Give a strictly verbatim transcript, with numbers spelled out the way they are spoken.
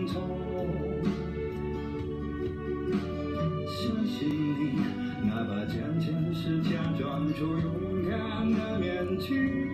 匆匆。相信你，哪怕渐渐是假装出勇敢的面具。